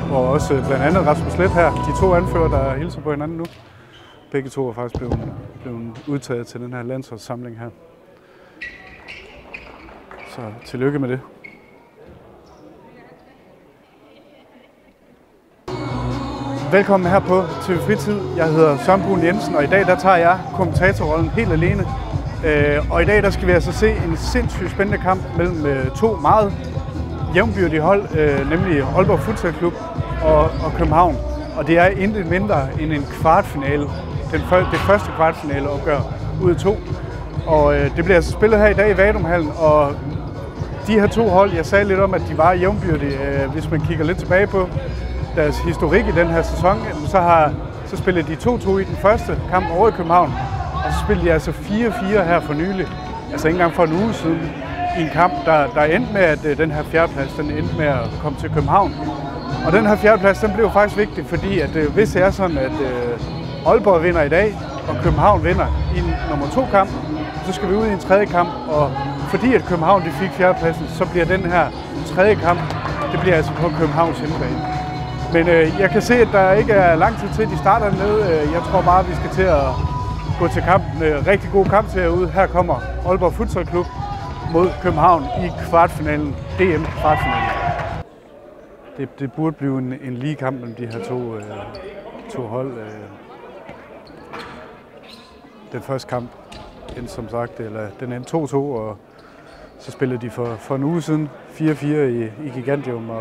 og også blandt andet Rasmus Let her. De to anfører, der hilser på hinanden nu. Begge to er faktisk blevet udtaget til den her landsholdssamling her. Så tillykke med det. Velkommen her på TV Fritid. Jeg hedder Søren Brun Jensen, og i dag der tager jeg kommentatorrollen helt alene. Og i dag der skal vi altså se en sindssygt spændende kamp mellem to meget jævnbyrdige hold, nemlig Aalborg Futsal Klub og København. Og det er intet mindre end en kvartfinale, det første kvartfinale opgør ud af to. Og det bliver altså spillet her i dag i Vadumhallen, og de her to hold, jeg sagde lidt om, at de var jævnbyrdige. Hvis man kigger lidt tilbage på deres historik i den her sæson, så spillede de 2-2 i den første kamp over i København, og så spillede de altså 4-4 her for nylig, altså ikke engang for en uge siden, i en kamp, der endte med, at den her fjerdeplads, den endte med at komme til København. Og den her fjerdeplads, den blev faktisk vigtig, fordi at hvis det er sådan, at Aalborg vinder i dag, og København vinder i nummer 2 kamp, så skal vi ud i en tredje kamp, og fordi at København de fik fjerdepladsen, så bliver den her tredje kamp, det bliver altså på Københavns hjemmebane. Men jeg kan se, at der ikke er lang tid til, de starter nede. Jeg tror bare, at vi skal til at gå til kampen. Rigtig god kamp til herude. Her kommer Aalborg Futsal Klub mod København i kvartfinalen, DM-kvartfinalen. Det burde blive en lige kamp mellem de her to hold. Den første kamp endte som sagt, eller den endte 2-2, og så spillede de for en uge siden 4-4 i Gigantium,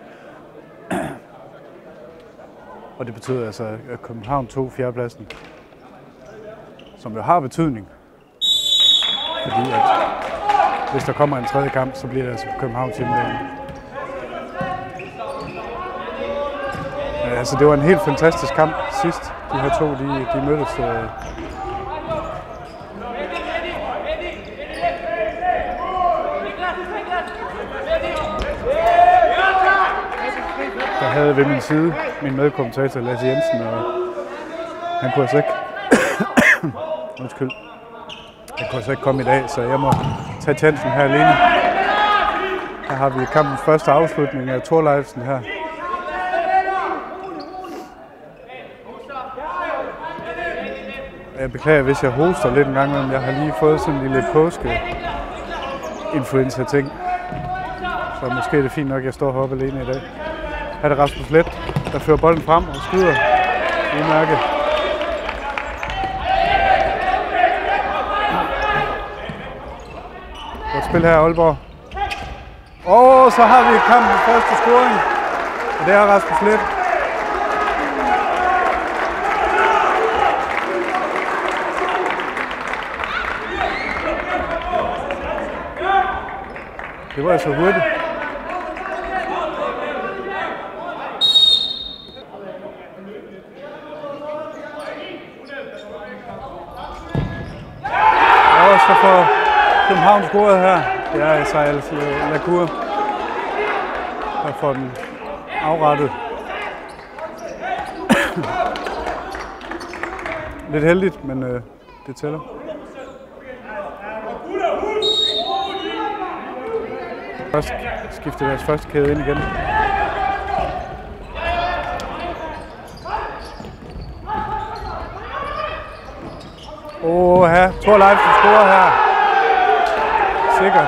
og det betyder altså, at København tog fjerdepladsen, som jo har betydning, fordi at hvis der kommer en tredje kamp, så bliver det altså på Københavns hjemmebane. Altså, det var en helt fantastisk kamp sidst. De her to, de mødtes. Der havde ved min side min medkommentator Lasse Jensen, og han kunne altså ikke han kunne altså ikke komme i dag, så jeg må tage chancen her alene. Her har vi kampens første afslutning af Thorleifsen her. Jeg beklager, hvis jeg hoster lidt en gang, men jeg har lige fået sådan en lille påske-influenza-ting. Så måske er det fint nok, at jeg står heroppe alene i dag. Her er det Rasmus Let, der fører bolden frem og skyder. Udmærket. Godt spil her, Aalborg. Og så har vi kampens første scoring. Og det er Rasmus Let. Det var altså hurtigt. Og så får København scoret her. Det er Isaiah Lacour, der får den afrettet. Lidt heldigt, men det tæller. Først skifter deres første kæde ind igen. Her, Thorleifsen scorer her. Sikkert.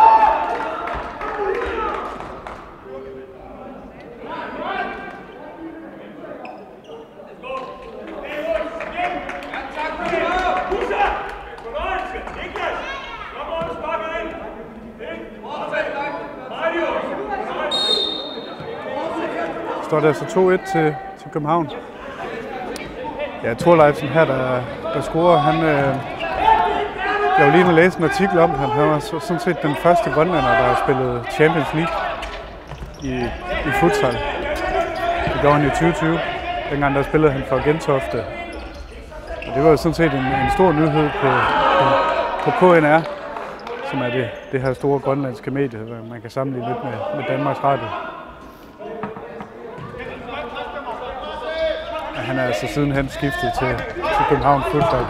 Står der altså 2-1 til København. Ja, Thorleifsen her, der scorer, jeg var lige med at læse en artikel om ham. Han var sådan set den første grønlænder, der har spillet Champions League i futsal. Det gjorde han i 2020. Dengang der spillede han for Gentofte. Og det var jo sådan set en stor nyhed på KNR, som er det her store grønlandske medie, man kan sammenligne lidt med Danmarks Radio. Han er altså sidenhen skiftet til København Futsal.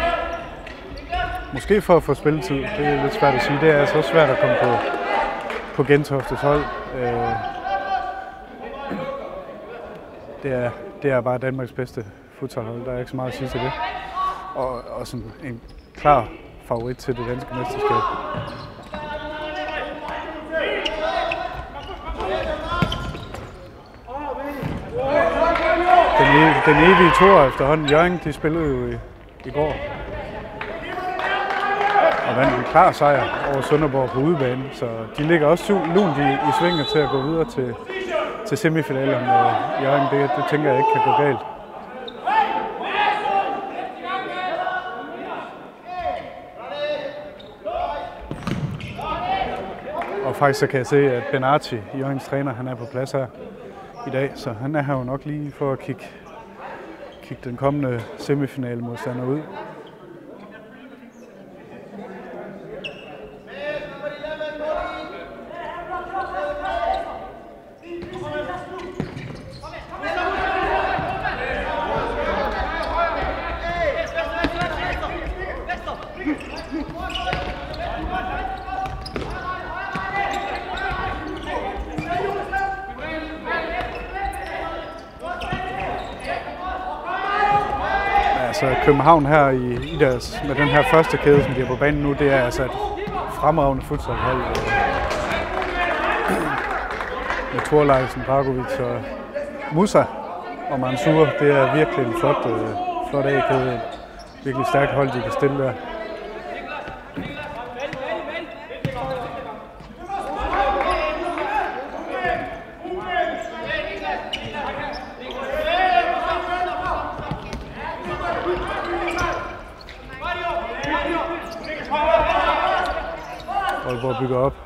Måske for at få spilletid, det er lidt svært at sige. Det er altså også svært at komme på Gentoftes hold. Det er bare Danmarks bedste futsalhold. Der er ikke så meget at sige til det. Og sådan en klar favorit til det danske mesterskab. Den evige toer efterhånden. Hjørring, de spillede jo i går. Og vandt en klar sejr over Sønderborg på udebane. Så de ligger også lunt i svinget til at gå videre til semifinalerne med Hjørring. Det tænker jeg ikke kan gå galt. Og faktisk så kan jeg se, at Benarti, Hjørrings træner, han er på plads her i dag. Så han er her jo nok lige for at kigge den kommende semifinale modstander ud. Altså København her med den her første kæde, som de er på banen nu, det er altså et fremragende futsalhold. Med Thorleifsen, Dragovic og Musa og Mansour. Det er virkelig en flot A-kæde. Virkelig stærkt hold, de kan stille der. Aalborg bygger op.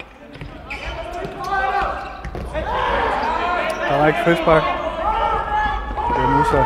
Der er ikke frispark. Det er Musa.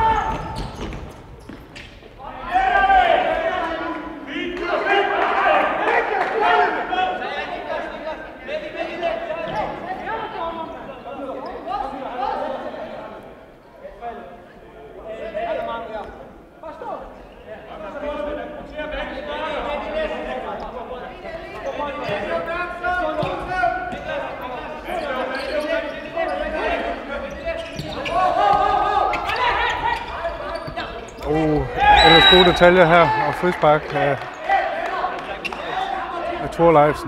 Ellers gode detaljer her, og frispark af Thorleifsen.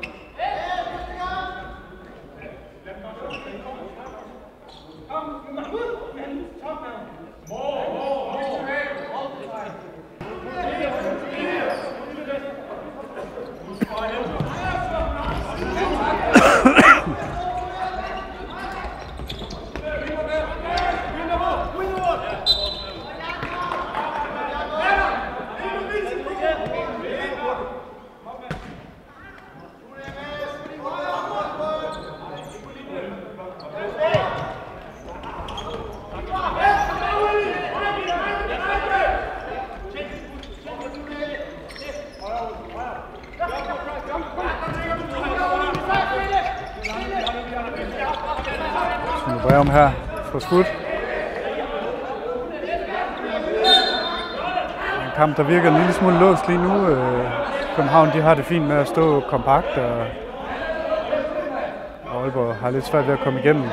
Breum her for skudt. En kamp, der virker en lille smule låst lige nu. København, de har det fint med at stå kompakt, og Aalborg har lidt svært ved at komme igennem.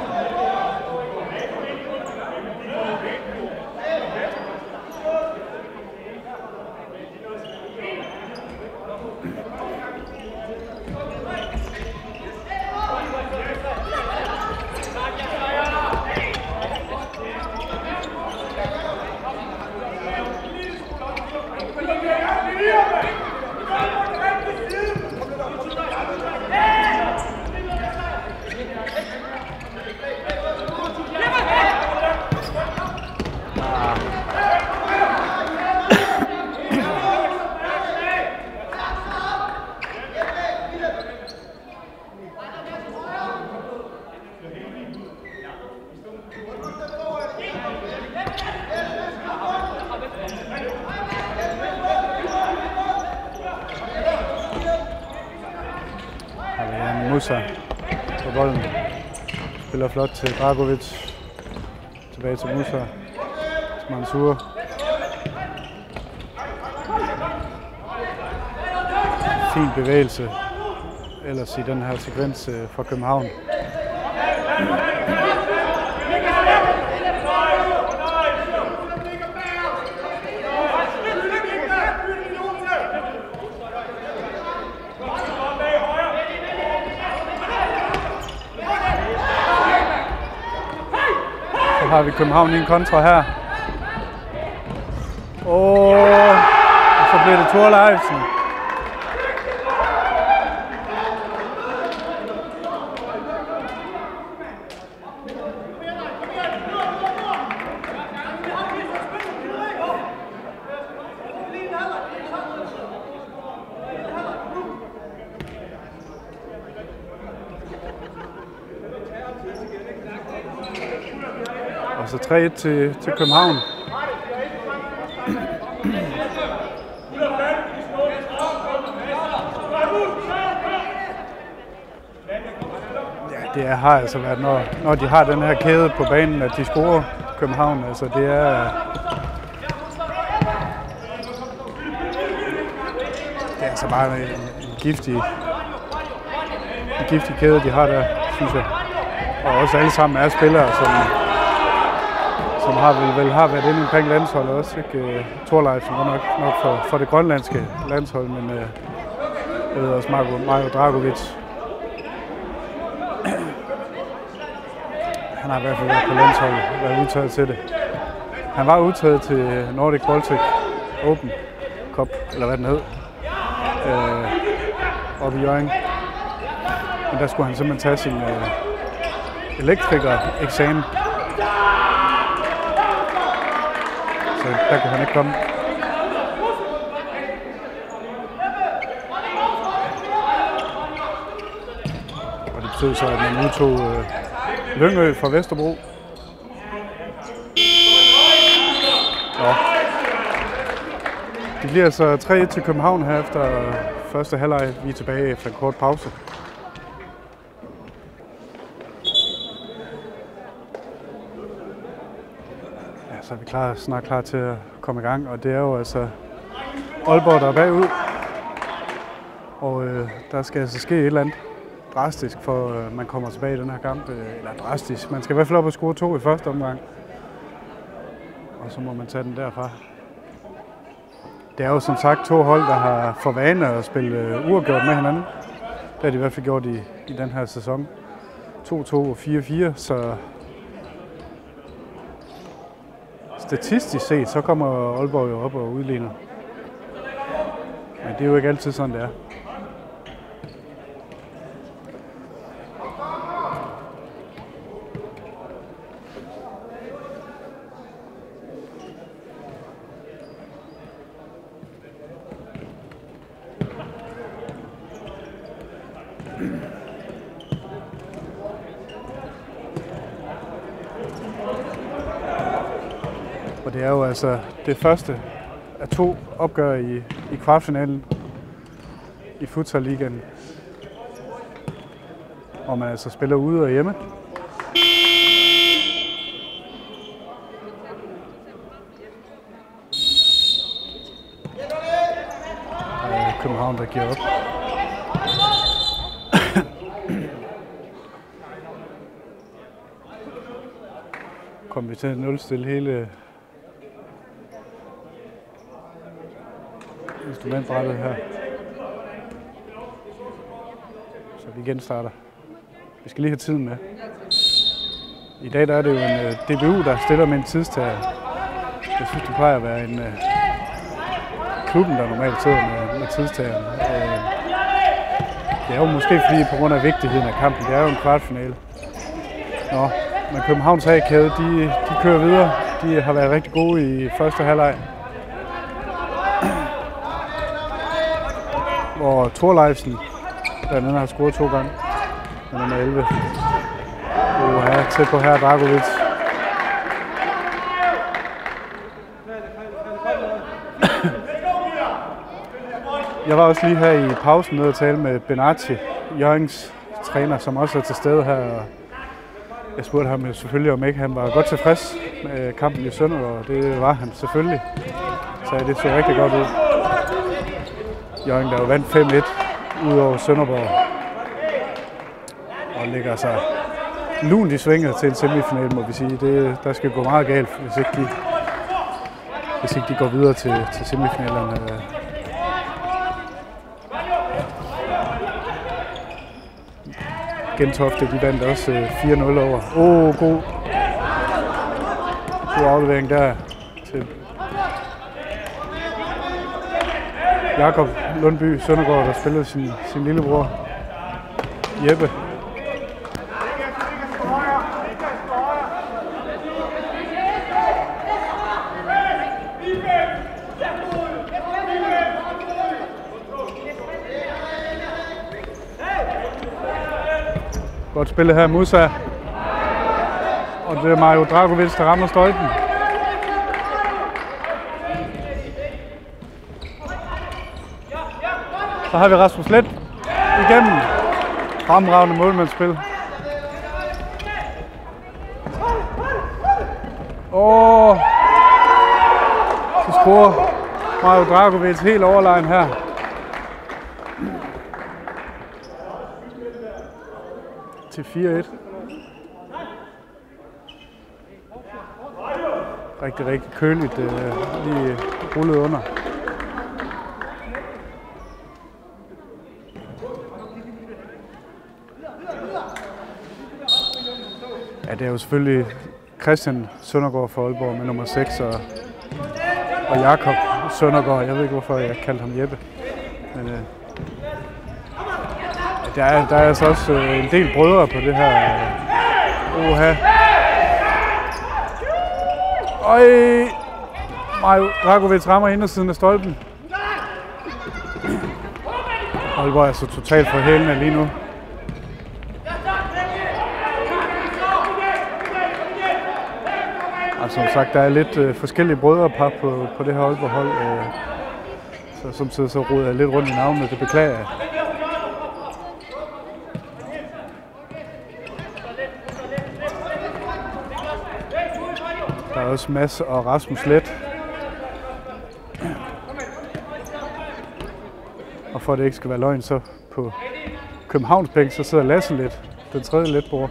Musa på bolden. Spiller flot til Dragovic. Tilbage til Musa. Til Mansour. Fin bevægelse ellers i den her sekvens fra København. Så har vi København i en kontra her. Og så bliver det Thorleifsen. Og så 3-1 til København. Ja, det har altså været, når de har den her kæde på banen, at de scorer København. Altså det er altså bare en giftig kæde, de har der, synes jeg. Og også alle sammen er spillere, som har været inde omkring landsholdet også. Ikke? Thorleifsen var nok for det grønlandske landshold, men jeg ved også Mario Dragovic. Han har i hvert fald været på landsholdet, været udtaget til det. Han var udtaget til Nordic Baltic Open Cup, eller hvad den hed, oppe i Hjørring. Men der skulle han simpelthen tage sin elektrikereksamen. Så der kunne han ikke komme. Og det betød så, at man udtog Lyngø fra Vesterbro. Det bliver altså 3-1 til København her efter første halvleg. Vi er tilbage efter en kort pause. Ja, så er vi snart klar til at komme i gang, og det er jo altså Aalborg, der er bagud. Og der skal altså ske et eller andet drastisk, for man kommer tilbage i den her kamp. Eller drastisk. Man skal i hvert fald op og score 2 i første omgang. Og så må man tage den derfra. Det er jo som sagt 2 hold, der har for vane at spille uafgjort med hinanden. Det har de i hvert fald gjort i den her sæson. 2-2 og 4-4, så statistisk set, så kommer Aalborg jo op og udligner. Men det er jo ikke altid sådan, det er. Og det er jo altså det første af 2 opgør i kvartfinalen i Futsal-ligaen, hvor man altså spiller ude og hjemme. Og København, der giver op. Kom vi til at nulstille hele instrumentbrættet her. Så vi genstarter. Vi skal lige have tiden med. I dag der er det jo en DBU, der stiller med en tidstager. Jeg synes, det plejer at være en klubben, der normalt sidder med tidstageren. Det er jo måske fordi på grund af vigtigheden af kampen. Det er jo en kvartfinale. Nå, men Københavns A-kæde, de kører videre. De har været rigtig gode i første halvleg. Hvor Thorleifsen, der har scoret 2 gange, med nummer 11. Og tæt på her Dragovic. Jeg var også lige her i pausen nede og tale med Benarci, Hjørrings træner, som også er til stede her. Jeg spurgte ham selvfølgelig, om ikke han var godt tilfreds med kampen i Sønderborg, og det var han selvfølgelig. Så det så rigtig godt ud. Hjørring, der jo vandt 5-1 ud over Sønderborg. og lægger sig lunt i svinget til en semifinal, må vi sige. Der skal gå meget galt, hvis ikke de går videre til semifinalerne. Gentofte, de vandt også 4-0 over. God aflevering der til Jakob Lundby Søndergaard, der spillede sin lillebror Jeppe. Godt spillet her, Musa. Og det er Mario Dragovic, der rammer stolpen. Så har vi Rasmus Let igennem. Fremragende målmandsspil. Så scorer Mario Dragovic helt overlegen her. Til 4-1. Rigtig køligt lige rullet under. Ja, det er jo selvfølgelig Christian Søndergaard for Aalborg med nummer 6 og Jakob Søndergaard. Jeg ved ikke, hvorfor jeg kaldte ham Jeppe. Men der er altså også en del brødre på det her. Mario Dragovic rammer indersiden af stolpen. Aalborg er så totalt for hælene lige nu. Og som sagt, der er lidt forskellige brødrepar på det her Aalborg-hold. Så samtidig så roder jeg lidt rundt i navnet, det beklager jeg. Der er også Mads og Rasmus Let. Og for at det ikke skal være løgn, så på Københavns bænk, så sidder Lasse Let, den tredje Letbror.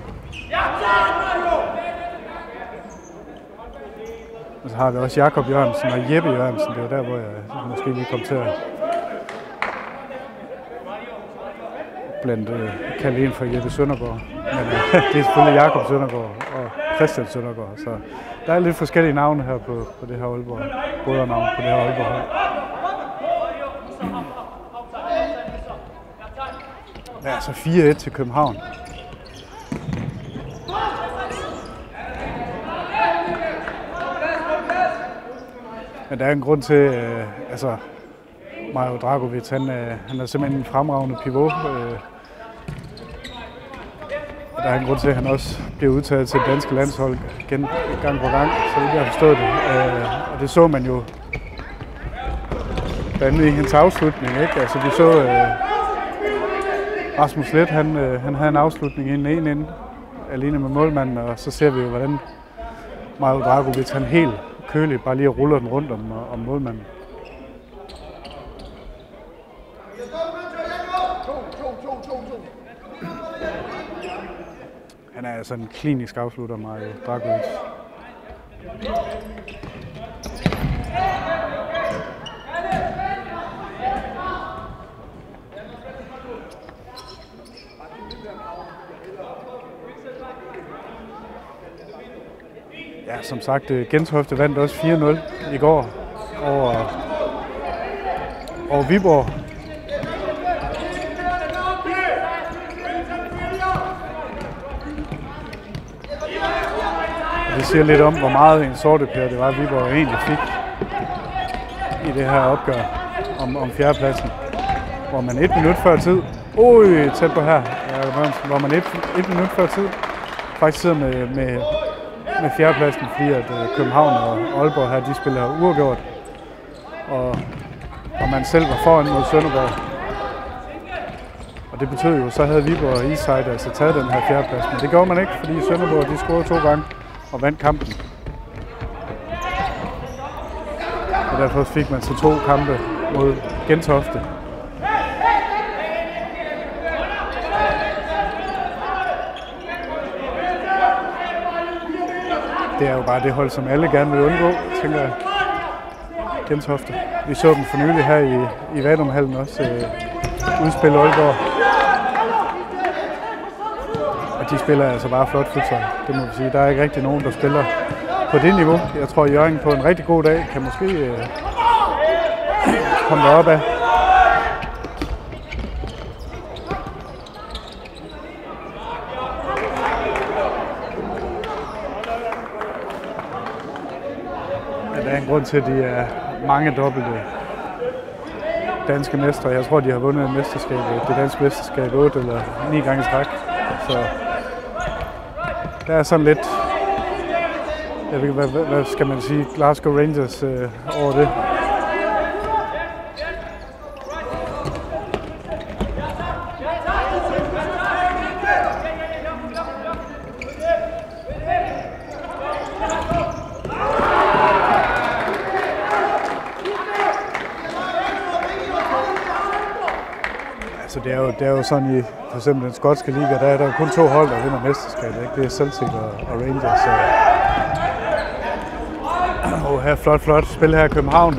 Og så har vi også Jakob Jørgensen og Jeppe Jørgensen. Det var der, hvor jeg måske lige kom til at kalde en for Jeppe Søndergaard. Men det er selvfølgelig Jakob Søndergaard og Christian Søndergaard. Så der er lidt forskellige navne her på det her Aalborg. Brødrenavn på det her Aalborg hold. Ja, så 4-1 til København. Men der er en grund til, Mario Dragovic, han er simpelthen en fremragende pivot. Der er en grund til, at han også bliver udtaget til det danske landshold gang på gang, så det har forstået det. Og det så man jo blandt andet i hans afslutning, ikke? Altså vi så Rasmus Let, han havde en afslutning inden alene med målmanden, og så ser vi jo, hvordan Mario Dragovic, han helt køligt bare lige ruller den rundt om målmanden. Han er altså en klinisk afslutter, Mario Dragovic. Ja, som sagt, Gentofte vandt også 4-0 i går over Viborg. Det siger lidt om, hvor meget en sortepære det var, Viborg egentlig fik i det her opgør om fjerdepladsen. Hvor man 1 minut før tid, tæt på her, hvor man 1 minut før tid faktisk sidder med fjerdepladsen, fordi at København og Aalborg her, de spiller uafgjort. Og man selv var foran mod Sønderborg. Og det betød jo, så havde Viborg og Eastside altså taget den her fjerdeplads. Men det gjorde man ikke, fordi Sønderborg, de scorede 2 gange og vandt kampen. Og derfor fik man så 2 kampe mod Gentofte. det er jo bare det hold, som alle gerne vil undgå, tænker jeg. Gentofte. Vi så dem for nylig her i Vadumhallen også udspille Aalborg. Og de spiller altså bare flot futsal, det må vi sige. Der er ikke rigtig nogen, der spiller på det niveau. Jeg tror, Jørgen på en rigtig god dag kan måske komme derop af. Der er en grund til, at de er mange dobbelte danske mestre. Jeg tror, de har vundet det danske mesterskab 8 eller 9 gange i træk. Så der er sådan lidt, jeg ved ikke, hvad skal man sige, Glasgow Rangers over det. Det er jo sådan i for eksempel den skotske liga, der er der kun 2 hold, der vinder mesterskabet, ikke? Det er Celtic og Rangers. Og her flot spil her i København.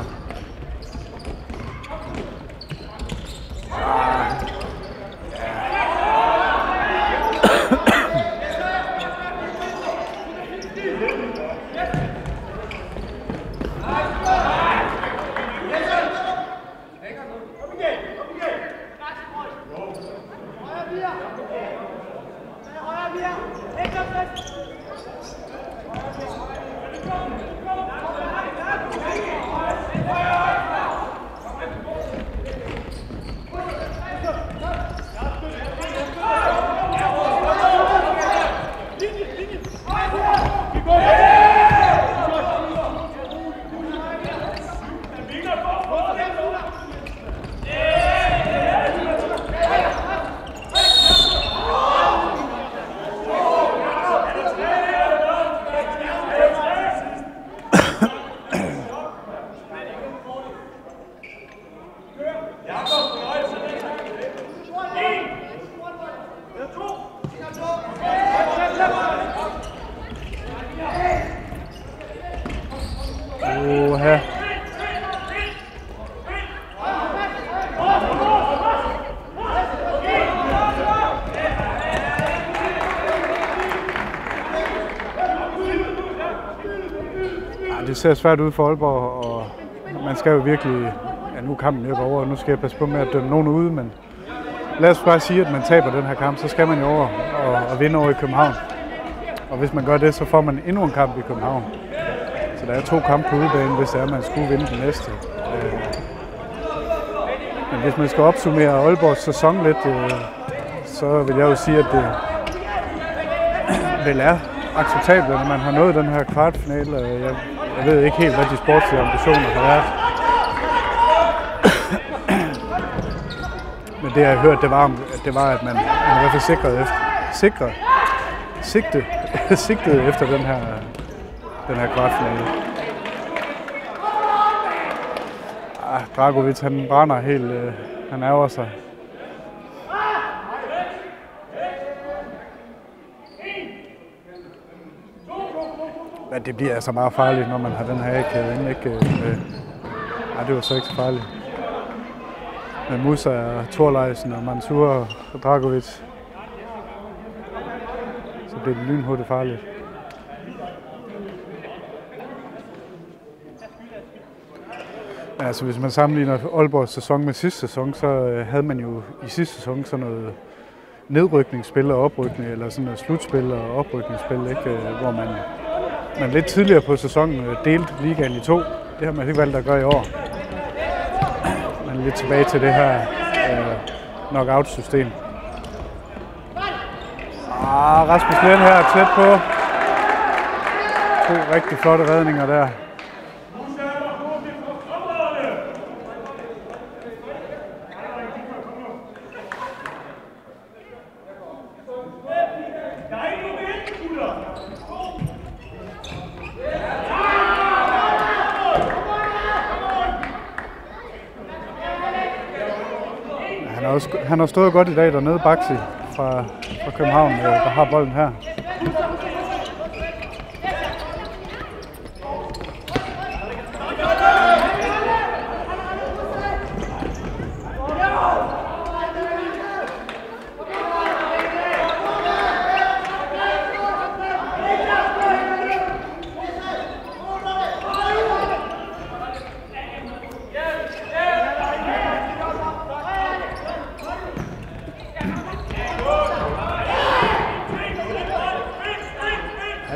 Det ser svært ud for Aalborg, og man skal jo virkelig, nu er kampen jo over, og nu skal jeg passe på med at dømme nogen ude, men lad os bare sige, at man taber den her kamp, så skal man jo over og vinde over i København. Og hvis man gør det, så får man endnu en kamp i København. Så der er 2 kampe på udebane, hvis det er, man skulle vinde den næste. Men hvis man skal opsummere Aalborgs sæson lidt, så vil jeg jo sige, at det vel er acceptabelt, når man har nået den her kvartfinale. Jeg ved ikke helt, hvad de sportslige ambitioner har været. Men det jeg har hørt, det var at man i hvert fald sigtede efter den her kvartfinale. Dragovic, han brænder helt, han ærger sig. Men det bliver altså meget farligt, når man har den her A-kæde inde, ikke? Det var så ikke så farligt. Med Musa og Thorleifsen og Mansour og Dragovic, så bliver det lynhurtigt farligt. Altså hvis man sammenligner Aalborgs sæson med sidste sæson, så havde man jo i sidste sæson sådan noget nedrykningsspil og oprykning, eller sådan noget slutspil og oprykningsspil, ikke? Hvor man lidt tidligere på sæsonen delte ligaen i 2. Det har man ikke valgt at gøre i år. Man er lidt tilbage til det her knockout-system. Rasmus Lehn her tæt på. 2 rigtig flotte redninger der. Han har stået godt i dag dernede, Baxi fra København, der har bolden her.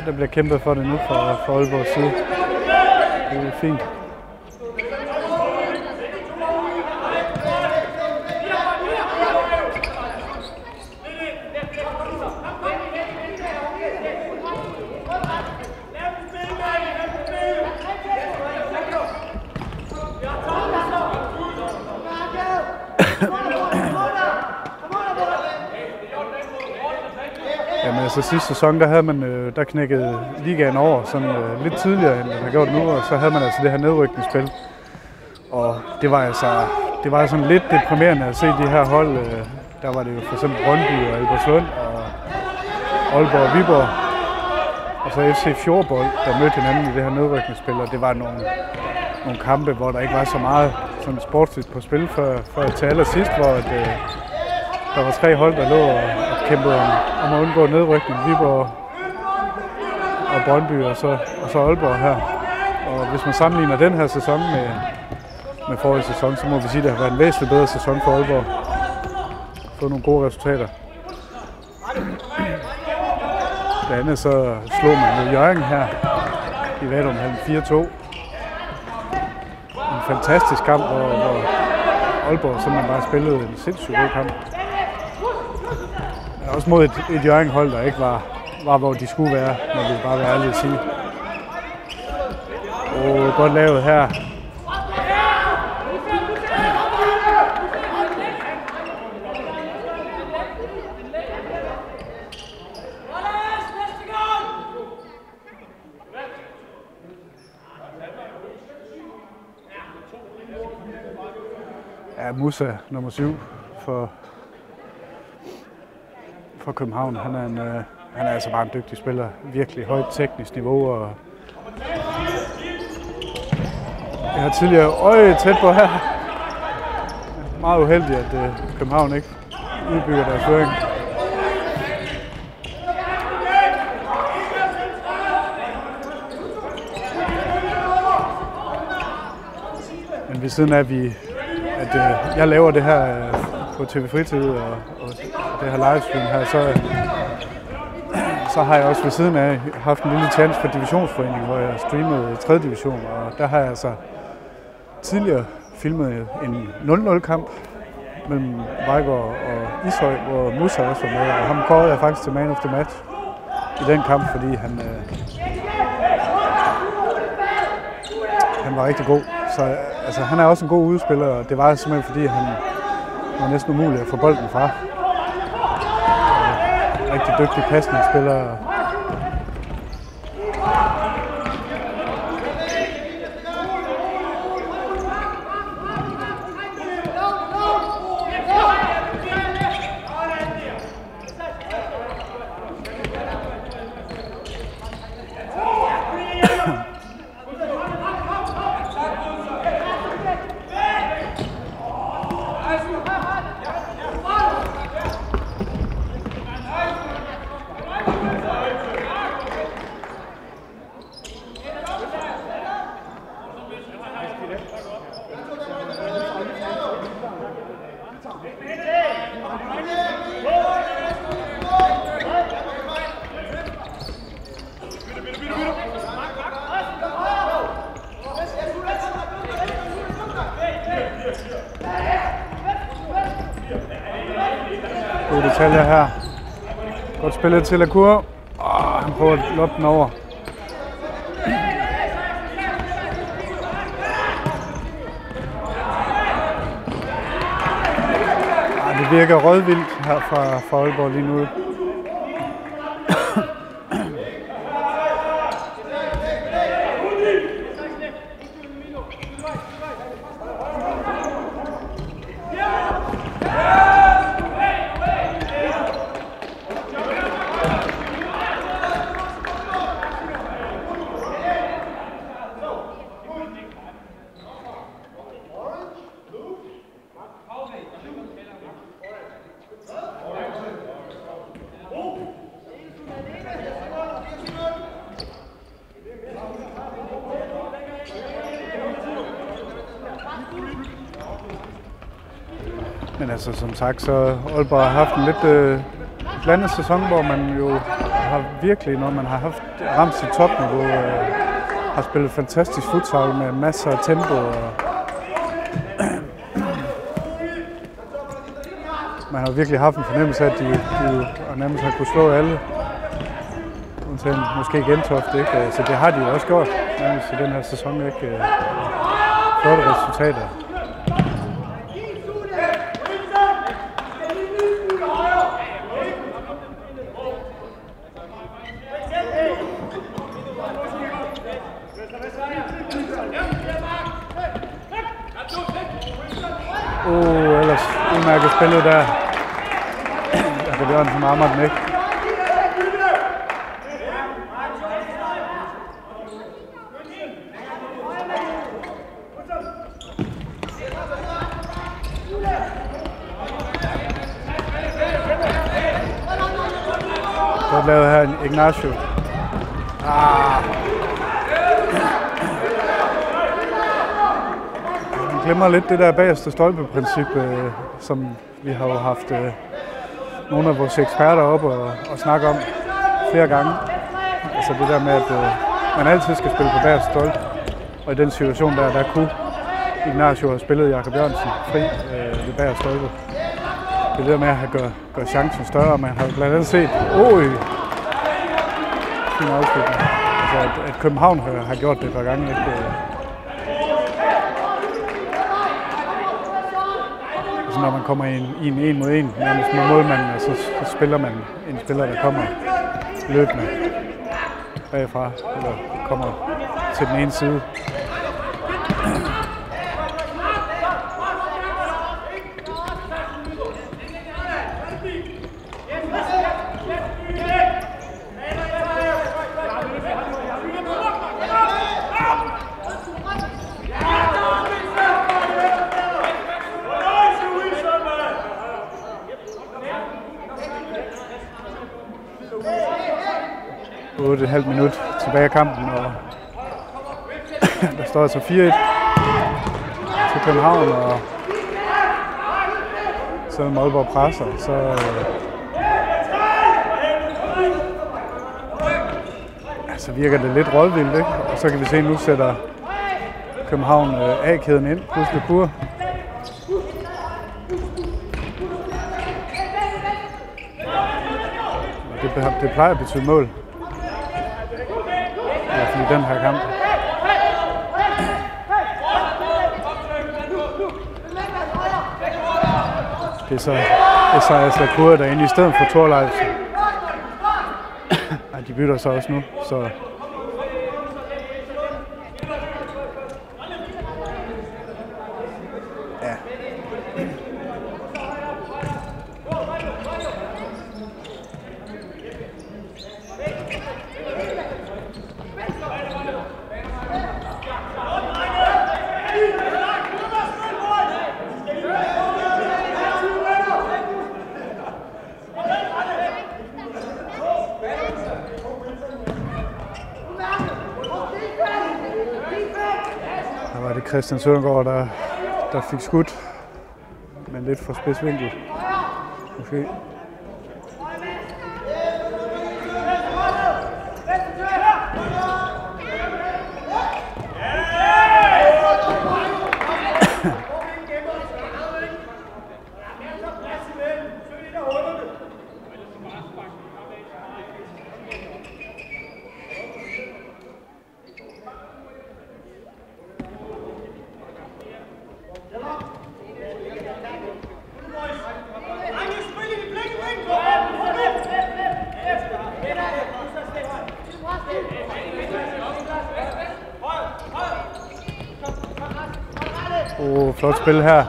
der bliver kæmpet for det nu fra Aalborgs side. Det er fint. Jamen altså sidste sæson, der knækkede ligaen over sådan lidt tidligere, end den har gjort nu, og så havde man altså det her nedrykningsspil. Og det var sådan lidt deprimerende at se de her hold. Der var det jo for eksempel Brøndby og Albertslund og Aalborg og Viborg. Og så FC Fjordbold, der mødte hinanden i det her nedrykningsspil, og det var nogle kampe, hvor der ikke var så meget sådan sportsligt på spil før til allersidst, hvor der var 3 hold, der lå og kæmpede om at undgå nedrykning. Viborg og Brøndby og så Aalborg her. Og hvis man sammenligner den her sæson med forrige sæson, så må vi sige, at det har været en væsentligt bedre sæson for Aalborg. Fået nogle gode resultater. Det andet så slog man med Hjørring her i Vadumhallen 4-2. En fantastisk kamp, hvor Aalborg simpelthen bare spillede en sindssygt god kamp. Også mod et Hjørring-hold, der ikke var, hvor de skulle være, når vi bare være ærlige at sige. Og godt lavet her. Ja, Musa nummer 7 for København. Han er altså bare en dygtig spiller. Virkelig højt teknisk niveau. Og jeg har tidligere tæt på her. Meget uheldigt, at København ikke udbygger deres føring. Men ved siden af, at jeg laver det her på TV Fritid og det her livestream her, så har jeg også ved siden af haft en lille chance for divisionsforeningen, hvor jeg streamede 3. division, og der har jeg altså tidligere filmet en 0-0-kamp mellem Vejgaard og Ishøj, hvor Musa også var med, og ham kårede jeg faktisk til man of the match i den kamp, fordi han var rigtig god. Så altså, han er også en god udspiller, og det var simpelthen fordi, han var næsten umulig at få bolden fra. Rigtig dygtig pasningsspiller. Gode detaljer her. Godt spillet til Lacour. Han prøver at loppe den over. Det virker rødvildt her fra Aalborg lige nu. Men altså som sagt, så Aalborg har haft en lidt blandet sæson, hvor man jo har virkelig, når man har haft ramt sit topniveau, har spillet fantastisk futsal med masser af tempo. Man har virkelig haft en fornemmelse af, at de nærmest har kunnet slå alle. Undtagen måske Gentofte, ikke? Så det har de jo også gjort nærmest i den her sæson, ikke? Flotte resultater. Ellers udmærket spillet der. Jakob Jørgensen rammer den ikke. Godt lavet her Ignacio. Man glemmer lidt det der bagerste stolpeprincip, som vi har jo haft nogle af vores eksperter op og snakke om flere gange. Altså det der med, at man altid skal spille på bagerste stolpe. Og i den situation der kunne Ignacio have spillet Jakob Jørgensen fri ved bagerste stolpe. Det der med at gøre chancen større. Man har blandt andet set, fin afslutning. Altså at København har gjort det et par gange. Ikke? Altså når man kommer i en mod en, nærmest med målmanden, så spiller man en spiller, der kommer løbende bagfra, eller kommer til den ene side. Et halvt minut tilbage i kampen, og der står altså 4-1 til København, og selvom Aalborg presser, så virker det lidt rådvildt, ikke? Og så kan vi se, at nu sætter København A-kæden ind, plus Lepur. Det plejer at betyde mål. I den her kamp. Det er så Esaias Lacour, der er inde i stedet for Thorleifsen. De bytter så også nu, så ja. Var det Christian Søndergaard, der fik skudt, men lidt for spidsvinkel. Måske. Flot spil her.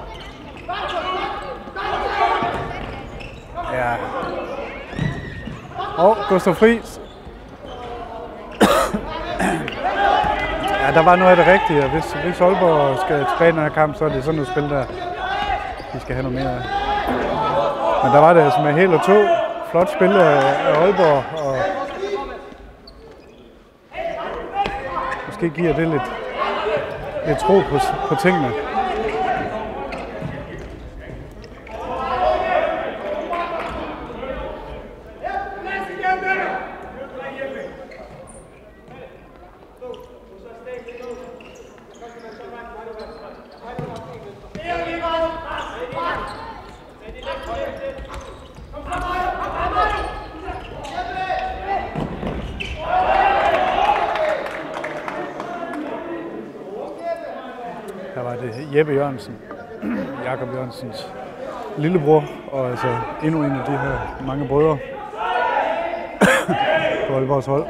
Ja. Gustav Friis. Ja, der var noget af det rigtige. Hvis Aalborg skal tilbage i den her kamp, så er det sådan noget spil, der de skal have noget mere af. Men der var det altså med helt og to. Flot spil af Aalborg. Og måske giver det lidt tro på tingene. er det Jeppe Jørgensen, Jakob Jørgensens lillebror, og altså endnu en af de her mange brødre på Aalborgs hold.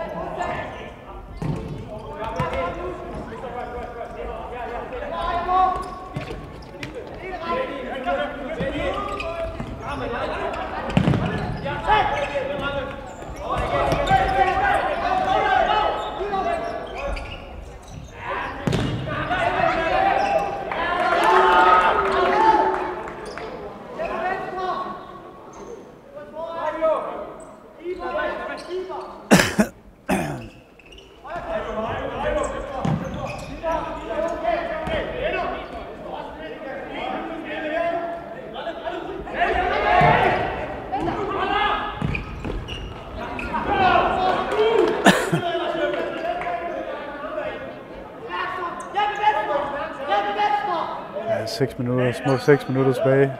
Små 6 minutter tilbage.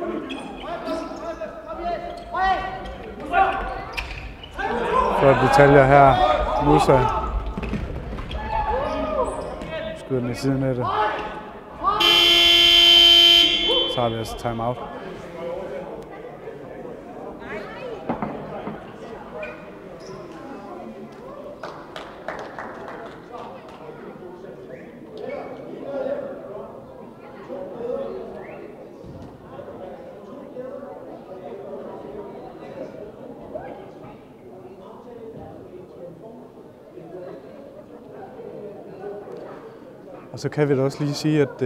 Flot detaljer her. Musa skyder den i siden af det. Så har vi altså timeout. Og så kan vi da også lige sige, at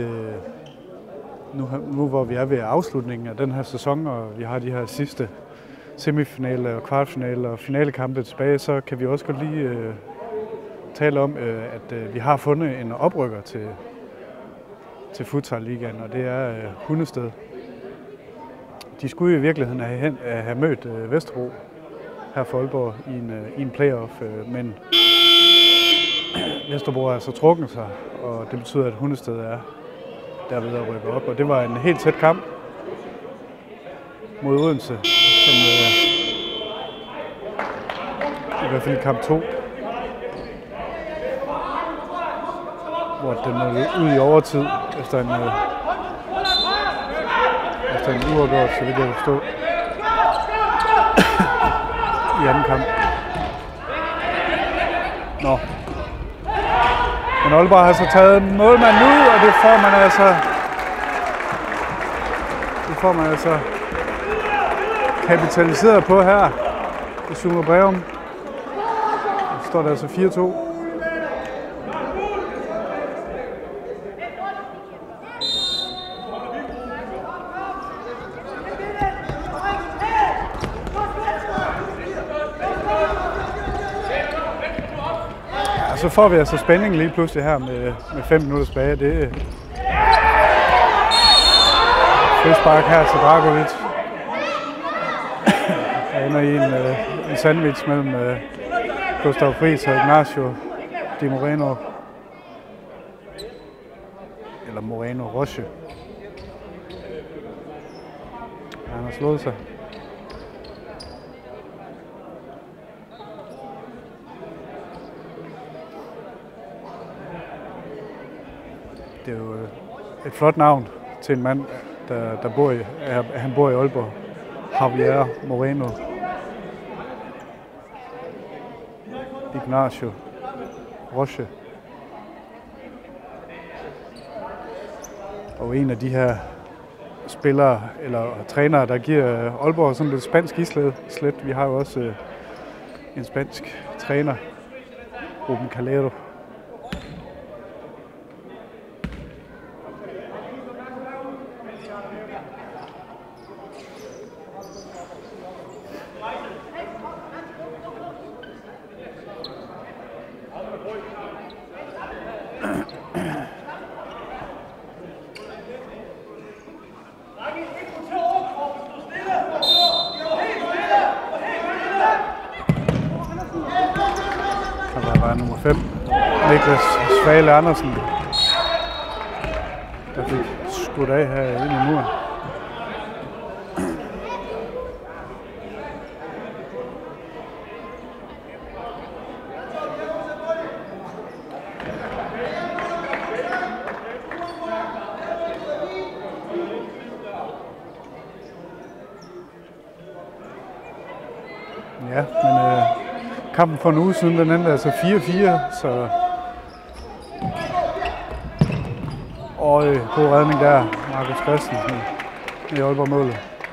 nu hvor vi er ved afslutningen af den her sæson, og vi har de her sidste semifinaler og kvartfinaler og finalekampe tilbage, så kan vi også godt lige tale om, at vi har fundet en oprykker til Futsal-ligaen, og det er Hundested. De skulle i virkeligheden have mødt Vesterbro her for Aalborg i en playoff, men Vesterbro har altså trukket sig, og det betyder, at Hundested er derved at rykke op. Og det var en helt tæt kamp mod Odense, som i hvert fald kamp 2, hvor den er ud i overtid efter en uafgjort, så vidt jeg forstå, i anden kamp. Nå. Men Aalborg har så taget målmanden ud, og det får man altså kapitaliseret på her i Summa Breum. Der står der altså 4-2. Så får vi altså spænding lige pludselig her med 5 minutter tilbage. Det er frispark her til Dragovic. Der ender i en sandwich mellem Gustav Friis og Ignacio Di Moreno. Eller Moreno Roche. Han har slået sig. Det er jo et flot navn til en mand, der bor i Aalborg. Javier Moreno. Ignacio Roche. Og en af de her spillere eller trænere, der giver Aalborg sådan lidt spansk islet. Vi har jo også en spansk træner, Ruben Calero. Nummer 5, Niklas Svale Andersen, der fik skudt af her ind i muren. Ja, men kampen for en uge siden, den endte altså 4-4, så... Og god redning der, Markus Christensen i Aalborg-målet.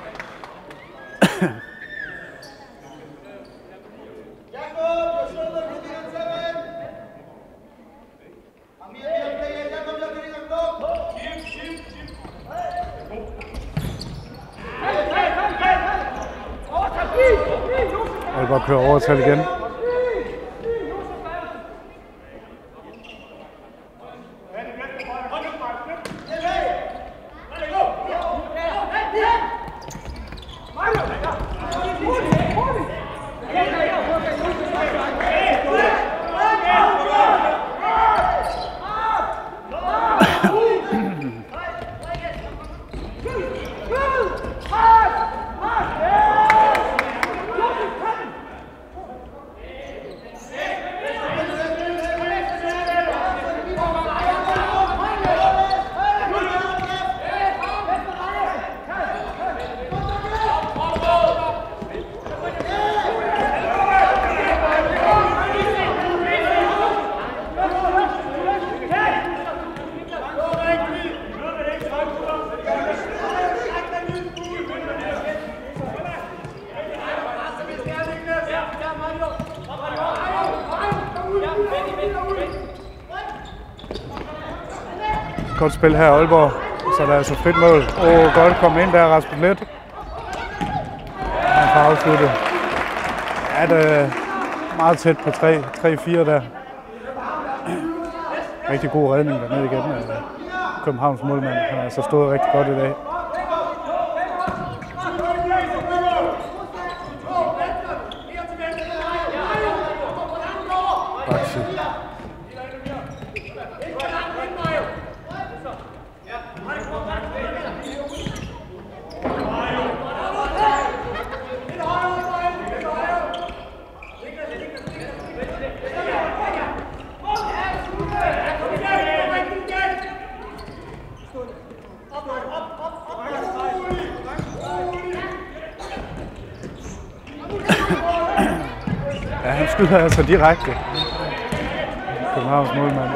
Aalborg kører overtal igen. Godt spil her Aalborg, så der er altså frit mål. Godt komme ind der, Rasmus Let. Han får afsluttet. Ja, det er meget tæt på 3-4 der. Rigtig god redning dernede igen. Københavns målmand, han har altså stået rigtig godt i dag. Ja, han skyder altså direkte. Københavns målmand.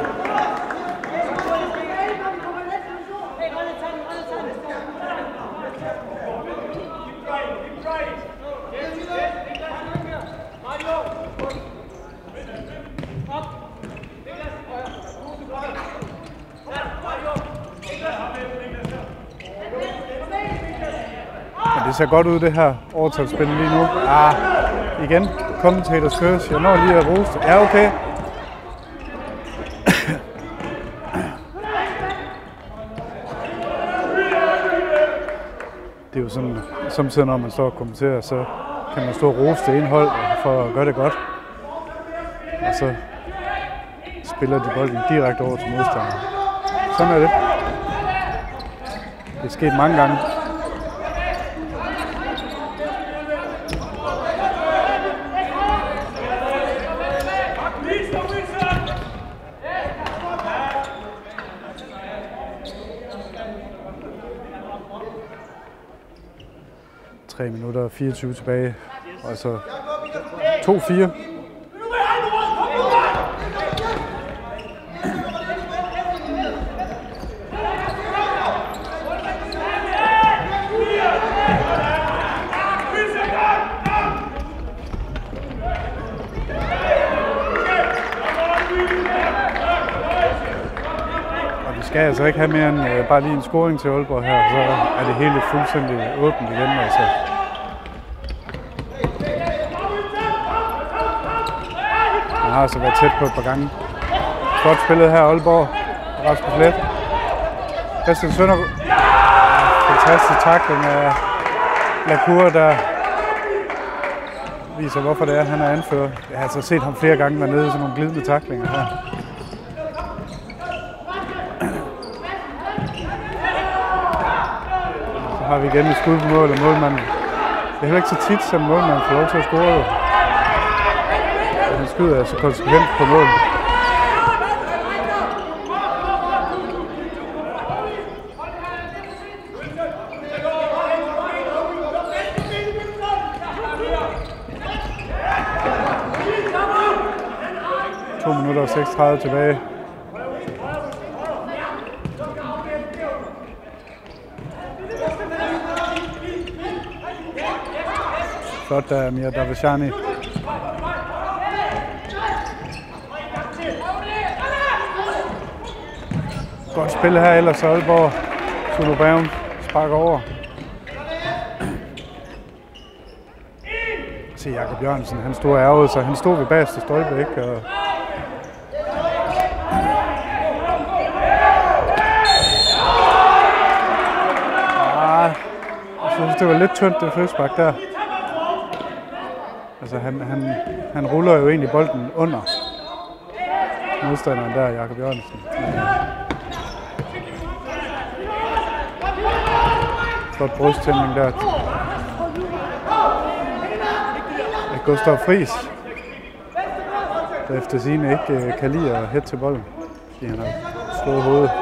Men det ser godt ud det her overtalsspil lige nu. Igen. Commentators curse. Jeg når lige at rose. Ja, okay. Det er jo sådan, samtidig når man står og kommenterer, så kan man stå og rose det indhold for at gøre det godt. Og så spiller de bolden direkte over til modstanderen. Sådan er det. Det er sket mange gange. Minutter og 24 tilbage, altså 2-4. Og vi skal altså ikke have mere end bare lige en scoring til Aalborg her, så er det hele fuldstændig åbent igen. Altså. Han har altså været tæt på et par gange. Godt spillet her Aalborg. Rasmus Let. Christian Søndergaard. Fantastisk tackling af Lacour, der viser hvorfor det er, han er anfører. Jeg har altså set ham flere gange dernede i sådan nogle glidende tacklinger her. Så har vi igen et skud på mål af målmanden. Det er heller ikke så tit, som målmanden får lov til at score. Han skyder altså konsekvent på mål. 2 minutter og 36 tilbage. Flot der, Amir Davashani. Godt spil her ellers, Aalborg. Zulu Brown sparker over. Se Jakob Jørgensen, han stod ærget, så han stod ved bagerste stolpe, ikke? Og jeg synes, det var lidt tyndt, det frispark der. Altså, han ruller jo egentlig bolden under modstanderen der, Jakob Jørgensen. Flot brysttæmning der. Gustav Friis, der efter sigende ikke kan lide at hætte til bolden, fordi han har slået hovedet.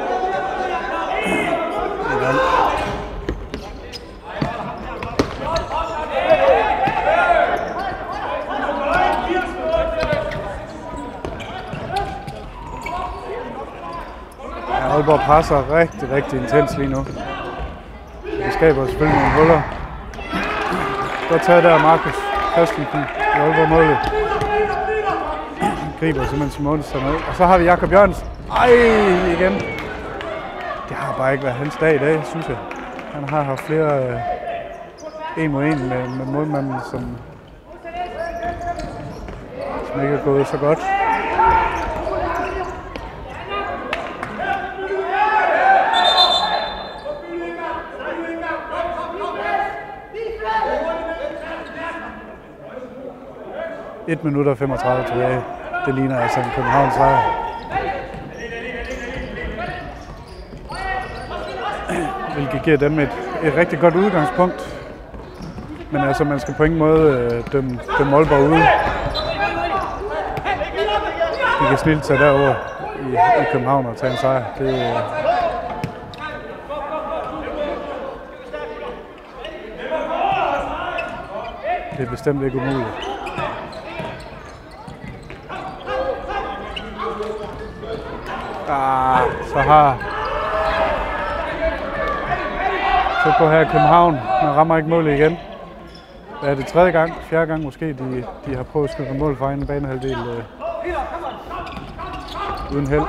Ja, Aalborg presser rigtig intens lige nu. Det skaber selvfølgelig nogle huller. Godt taget der, Markus Christensen i Aalborg-målet. Griber simpelthen Simonsen ud. Og så har vi Jakob Jørgensen. Ej, igen. Det har bare ikke været hans dag i dag, synes jeg. Han har haft flere 1 mod 1 med målmanden, som ikke er gået så godt. Et minut og 35 tilbage. Det ligner altså en Københavns sejr. Hvilket giver dem et rigtig godt udgangspunkt. Men altså, man skal på ingen måde dømme Aalborg ude. De kan snilte sig derover i København og tage en sejr. Det er bestemt ikke umuligt. Så på her i København. Man rammer ikke målet igen. Det er det 3. gang, 4. gang måske, de har prøvet at skyde mål fra egen banehalvdel uden held.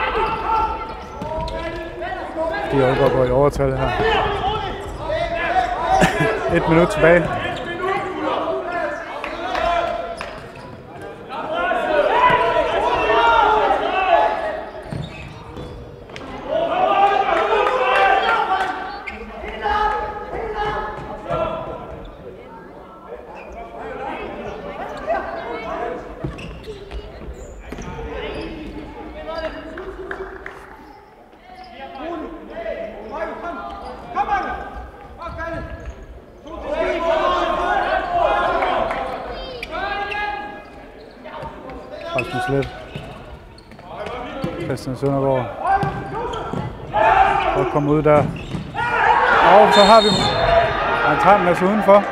De Aalborg går i overtal her. 1 minut tilbage. Rasmus Let. Christian Søndergaard. Godt komme ud der. Og så har vi en Tranmæs udenfor.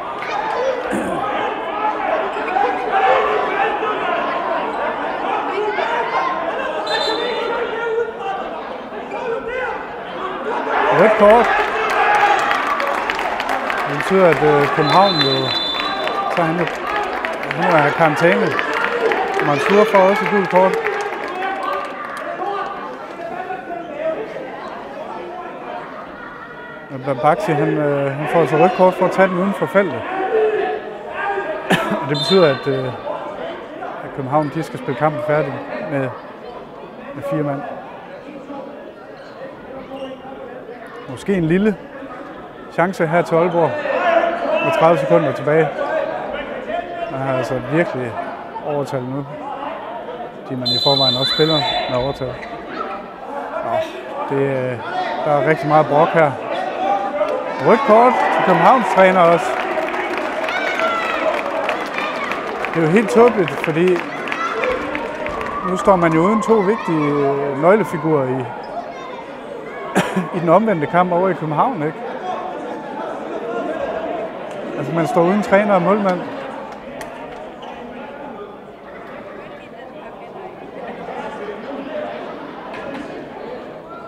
Rødt kort. Det betyder, at København jo tager han nu er karantæne. Mansour får også et gult kort. Babaxi, han får altså rødt kort for at tage den uden for feltet. Og det betyder, at København de skal spille kampen færdig med 4 mand. Måske en lille chance her til Aalborg med 30 sekunder tilbage. Man har altså virkelig overtal nu, fordi man i forvejen også spiller med overtal. Der er rigtig meget brok her. Rødt kort til Københavns træner også. Det er jo helt tåbeligt, fordi nu står man jo uden 2 vigtige nøglefigurer i den omvendte kamp over i København, ikke? Altså man står uden træner og målmand.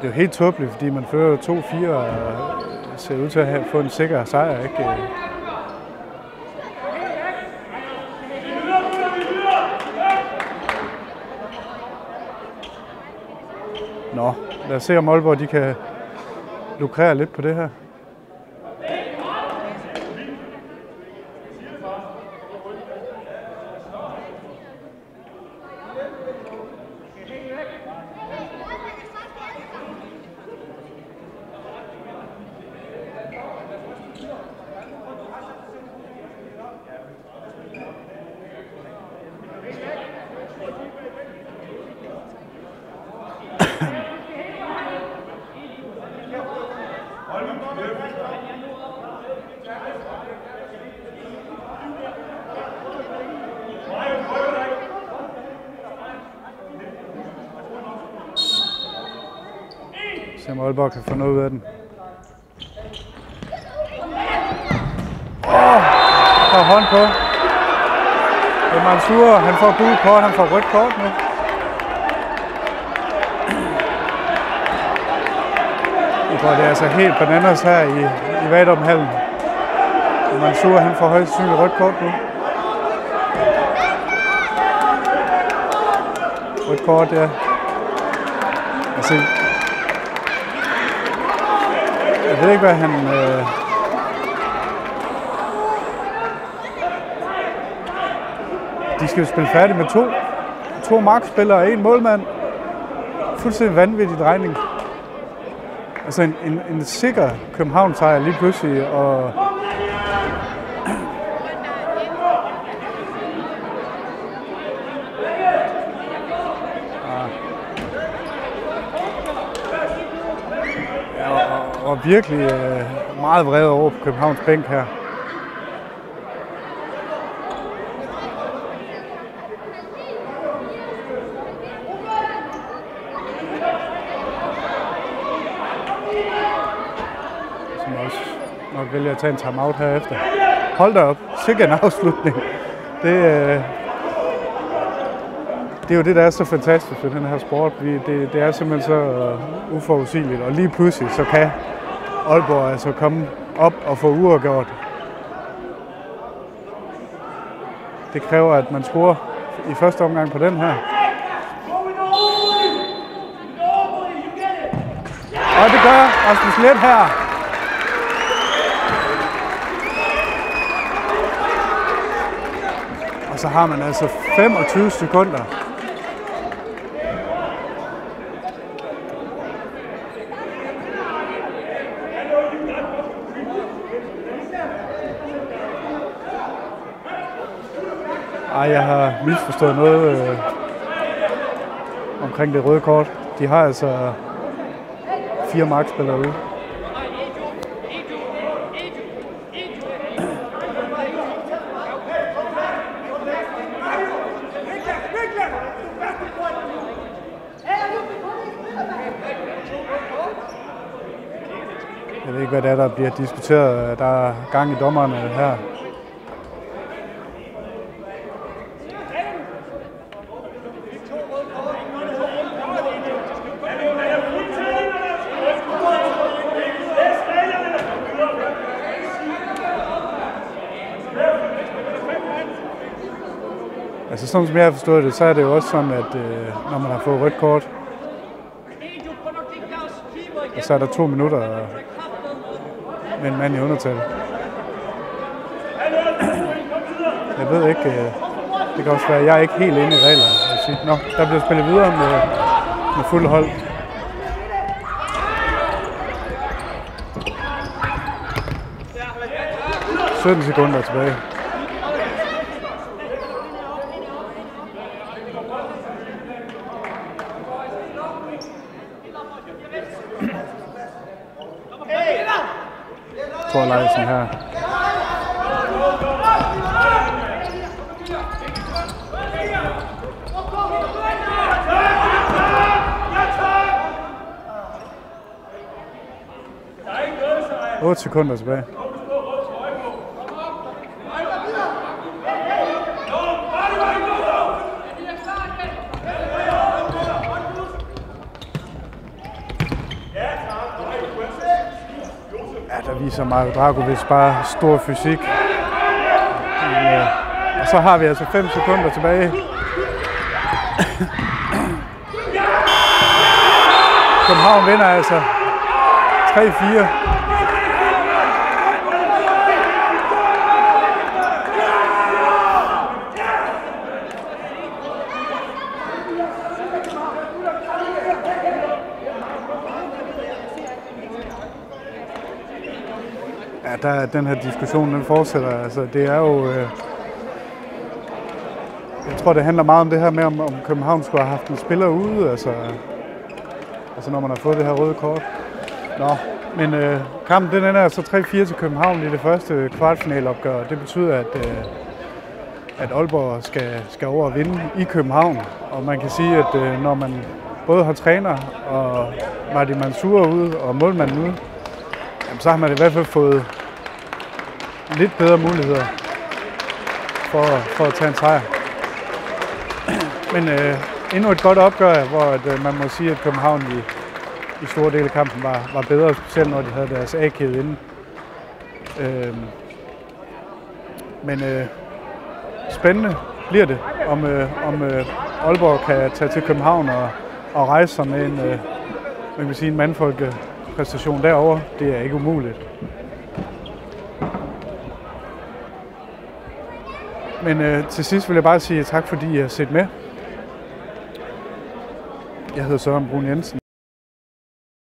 det er jo helt tåbeligt, fordi man fører 2-4 og ser ud til at få en sikker sejr, ikke? Nå, lad os se om Aalborg de kan lukrere lidt på det her. Se om Aalborg kan få noget ud af den. Der er hånd på. Det er Mansour, han får gult kort, han får rødt kort nu. Det er altså helt bananas her i Vadumhallen. Mansour, han får højst sandsynligt rødt kort nu. Rødt kort, ja. Altså, jeg ved ikke, hvad han... De skal jo spille færdigt med to markspillere og en målmand. Fuldstændig vanvittig drejning. Altså en sikker København-sejr lige pludselig, og... Og virkelig meget vrede over på Københavns bænk her. Som også nok vælger at tage en timeout herefter. Hold da op, sikkert en afslutning. Det er jo det, der er så fantastisk ved den her sport. Det er simpelthen så uforudsigeligt, og lige pludselig så kan Aalborg altså komme op og få uafgjort. Det kræver, at man scorer i første omgang på den her. Og det gør Rasmus Let her. Og så har man altså 25 sekunder. Ej, jeg har misforstået noget omkring det røde kort. De har altså 4 markspillere ude. Jeg ved ikke, hvad det er, der bliver diskuteret. Der er gang i dommerne her. Altså sådan som jeg har forstået det, så er det jo også sådan, at når man har fået rødt kort, og så er der 2 minutter med en mand i undertal. Jeg ved ikke, det kan også være, at jeg er ikke helt inde i reglerne. Nå, der bliver spillet videre med fuld hold. – 17 sekunder tilbage. Thorleifsen her. – 8 sekunder tilbage. der viser Mario Dragovic bare stor fysik. Og så har vi altså 5 sekunder tilbage. København vinder altså 3-4. Ja, den her diskussion, den fortsætter. Altså, det er jo... jeg tror, det handler meget om det her med, om København skulle have haft en spiller ude, altså når man har fået det her røde kort. Nå, men kampen den ender altså 3-4 til København i det første kvartfinaleopgør. Det betyder, at Aalborg skal over og vinde i København. Og man kan sige, at når man både har træner og Martin Mansour ude og målmanden ude, jamen, så har man i hvert fald fået lidt bedre muligheder for at tage en sejr. Men endnu et godt opgør, hvor man må sige, at København i store dele af kampen var bedre, specielt når de havde deres A-kæde inde. Men spændende bliver det, om Aalborg kan tage til København og rejse sig med en mandfolkepræstation derovre. Det er ikke umuligt. Men til sidst vil jeg bare sige tak, fordi I har set med. Jeg hedder Søren Brun Jensen.